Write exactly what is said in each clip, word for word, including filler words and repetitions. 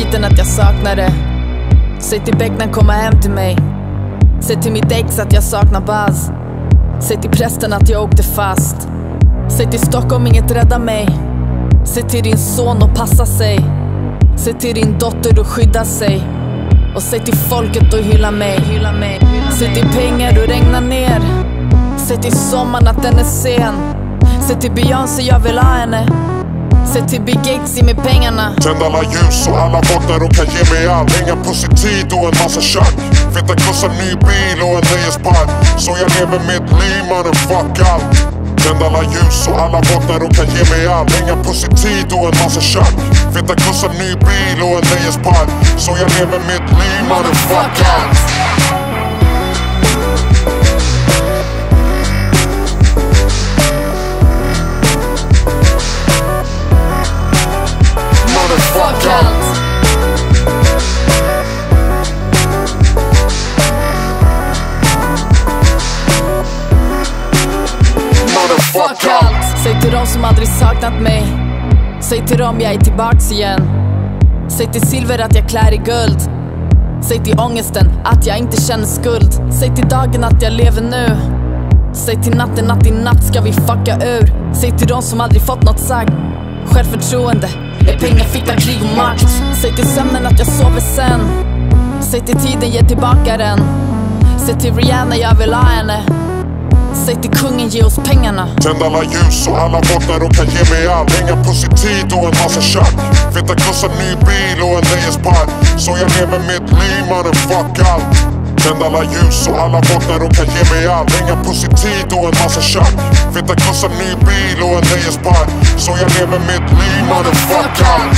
skiten att jag saknar det. Säg till Becknan komma hem till mig. Säg till mitt ex att jag saknar Buzz. Säg till prästen att jag åkte fast. Säg till Stockholm inget rädda mig. Säg till din son att passa sig. Säg till din dotter att skydda sig. Och säg till folket att hylla mig. Säg till pengar att regna ner. Säg till sommaren att den är sen. Säg till Beyoncé jag vill ha henne. Säg till Big X i med pengarna. Tänd alla ljus och alla vaknar och kan ge mig allt. Hänga på sin tid och en massa tjack. Feta krossa ny bil och en nöjespark. Så jag lever mitt liv mannen, fuck allt. Tänd alla ljus och alla vaknar och kan ge mig allt. Hänga på sin tid och en massa tjack. Feta krossa ny bil och en nöjespark. Så jag lever mitt liv mannen, fuck allt. Fuck allt. Fuck allt. Säg till dem som aldrig saknat mig. Säg till dem jag är tillbaks igen. Säg till Silver att jag klär i guld. Säg till ångesten att jag inte känner skuld. Säg till dagen att jag lever nu. Säg till natten att i natt ska vi fucka ur. Säg till dem som aldrig fått något sagt. Självförtroende är pengar, fitta, krig och makt. Säg till sömnen att jag sover sen. Säg till tiden, ge tillbaka den. Säg till Rihanna jag vill ha henne. Säg till kungen, ge oss pengarna. Tänd alla ljus och alla vaknar och kan ge mig allt. Hänga på sin tid och en massa tjack. Feta krossa ny bil och en nöjespark. Så jag lever mitt liv mannen, fuck allt. Tänd alla ljus och alla vaknar och kan ge mig allt. Hänga på sin tid och en massa tjack. Feta krossa ny bil och en nöjespark. Så jag lever mitt liv mannen, fuck allt.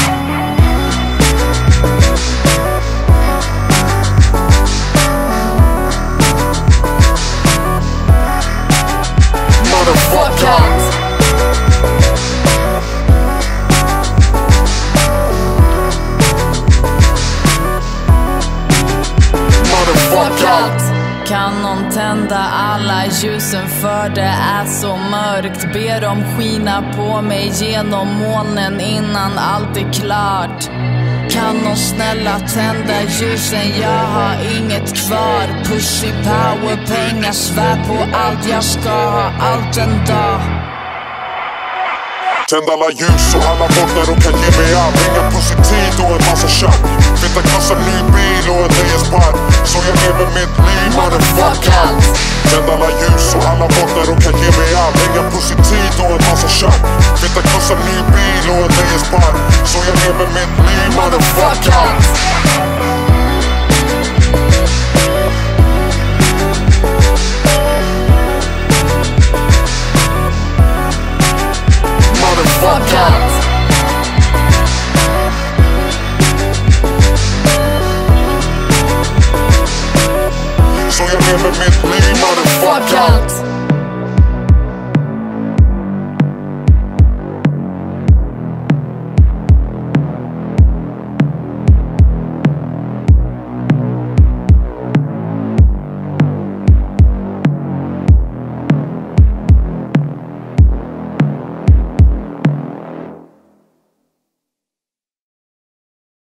Fuck allt. Fuck allt. Kan någon tända alla ljusen för det är så mörkt. Ber dem skina på mig genom molnen innan allt är klart. Kan någon snälla tända ljusen, jag har inget kvar. Pushy power, pengar, svär på allt jag ska ha allt en dag. Tänd alla ljus och alla vaknar och kan ge mig allt. Hänga på sin tid och en massa tjack. Feta krossa ny bil och en nöjespark. Så jag lever mitt liv mannen, fuck allt. Tänd alla ljus och alla vaknar och kan ge mig allt. Hänga på sin tid och en massa tjack. Feta krossa ny bil och en nöjespark. Så jag lever mitt liv mannen, fuck allt. Fuck allt. Så jag lever mitt liv mannen, fuck allt.